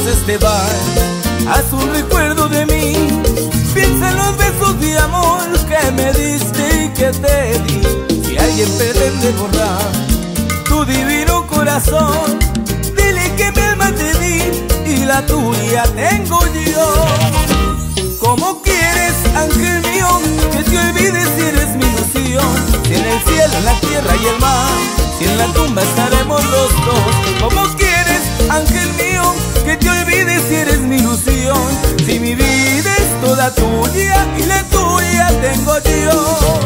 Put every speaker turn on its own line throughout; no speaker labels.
este bar, haz un recuerdo de mí. Piensa en los besos de amor que me diste y que te di. Si alguien pretende borrar tu divino corazón, dile que mi alma te di y la tuya tengo yo. ¿Cómo quieres, ángel mío, que te olvides si eres mi ilusión? Si en el cielo, en la tierra y el mar, si en la tumba estaremos los dos. ¿Cómo quieres, ángel mío, que te olvides si eres mi ilusión? Si mi vida es toda tuya y la tuya tengo yo.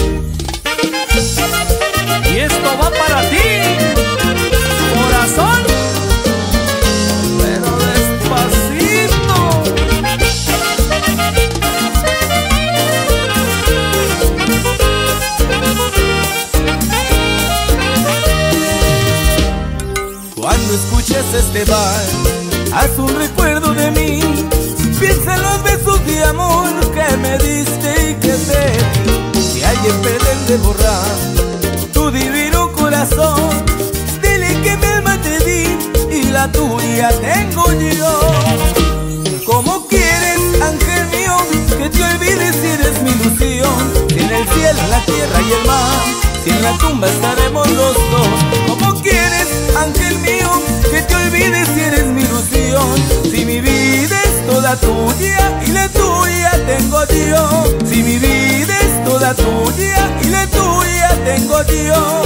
Y esto va para ti, corazón, pero despacito.
Cuando escuches este bar, haz un recuerdo de mí. Piensa en los besos de amor que me diste y que te di. Si alguien pretende borrar tu divino corazón, dile que mi alma te di y la tuya tengo yo. ¿Cómo quieres, ángel mío, que te olvides si eres mi ilusión? Si en el cielo, en la tierra y el mar, si en la tumba estaremos los dos. ¿Cómo quieres, ángel mío, que te olvides si eres mi ilusión? Si mi vida es toda tuya y la tuya tengo yo. Si mi vida es toda tuya y la tuya tengo yo.